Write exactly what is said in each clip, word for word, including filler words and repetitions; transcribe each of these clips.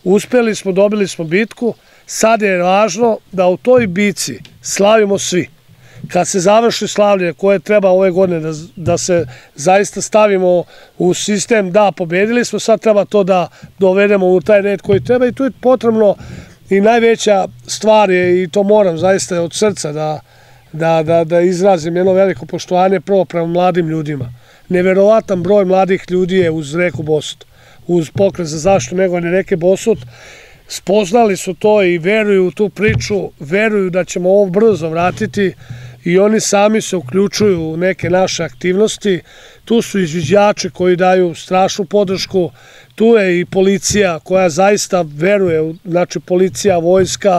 Uspeli smo, dobili smo bitku, sad je važno da u toj bici slavimo svi. Kad se završi slavlje koje treba ove godine da, da se zaista stavimo u sistem, da, pobedili smo, sad treba to da dovedemo u taj red koji treba i tu je potrebno i najveća stvar je, i to moram zaista od srca da, da, da, da izrazim jedno veliko poštovanje prvo prema mladim ljudima. Neverovatan broj mladih ljudi je uz reku Bosut, uz Pokret za zaštitu negovane reke Bosut. Spoznali su to i veruju u tu priču, veruju da ćemo ovo brzo vratiti i oni sami se uključuju u neke naše aktivnosti. Tu su izviđači koji daju strašnu podršku, tu je i policija koja zaista veruje, znači policija, vojska,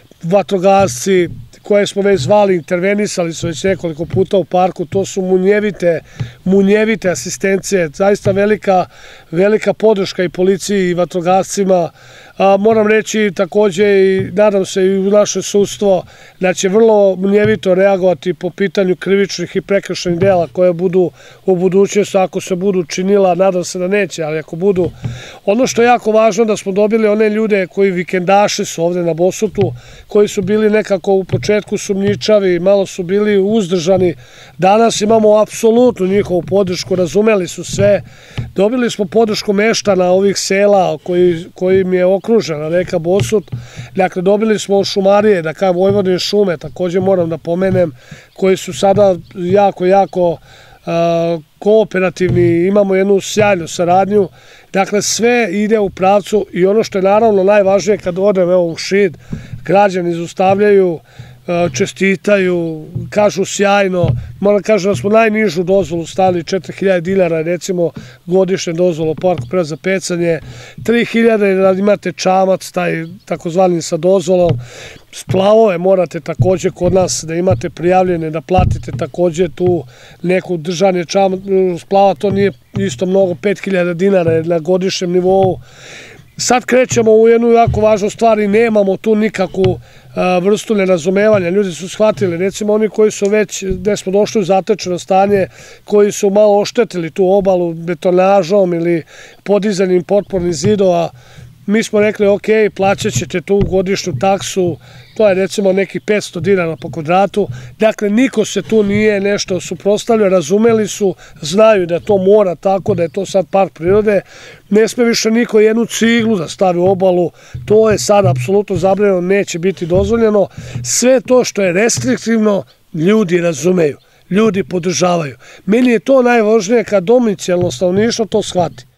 vatrogasci, koje smo već zvali, intervenisali su već nekoliko puta u parku, to su munjevite, munjevite asistencije, zaista velika, velika podrška i policiji i vatrogascima. A, moram reći takođe i nadam se i u naše sudstvo da će vrlo munjevito reagovati po pitanju krivičnih i prekršajnih dela koje budu u budućnosti, ako se budu činila, nadam se da neće, ali ako budu. Ono što je jako važno da smo dobili one ljude koji vikendaši su ovde na Bosutu, koji su bili nekako u početku sumnjičavi, malo su bili uzdržani. Danas imamo apsolutnu njihovu podršku, razumeli su sve. Dobili smo podršku meštana ovih sela koji, kojim je okružena reka Bosut. Dakle, dobili smo šumarije, da kao Vojvodine šume, takođe moram da pomenem, koji su sada jako, jako a, kooperativni, imamo jednu sjajnu saradnju. Dakle, sve ide u pravcu i ono što je naravno najvažnije kad odem evo, u Šid, građani zaustavljaju, čestitaju, kažu sjajno. Moram kažem da smo najnižu dozvolu stavili, četiri hiljade dinara, recimo godišnje dozvolu u parku pre za pecanje, tri hiljade da imate čamac, taj takozvani sa dozvolom, splavove morate takođe kod nas da imate prijavljene, da platite takođe tu neku držanje splava, to nije isto mnogo, pet hiljada dinara na godišnjem nivou. Sad krećemo u jednu jako važnu stvar i nemamo tu nikakvu vrstu nerazumevanja. Ljudi su shvatili, recimo oni koji su već, gde smo došli u zatečeno stanje, koji su malo oštetili tu obalu betonažom ili podizanjem potpornih zidova, mi smo rekli, ok, plaćat ćete tu godišnju taksu, to je recimo nekih petsto dinara po kvadratu. Dakle, niko se tu nije nešto suprotstavljao, razumeli su, znaju da to mora tako, da je to sad park prirode. Ne sme više niko jednu ciglu da stavi u obalu, to je sad apsolutno zabranjeno, neće biti dozvoljeno. Sve to što je restriktivno, ljudi razumeju, ljudi podržavaju. Meni je to najvažnije kad domicijalno stanovništvo to shvati.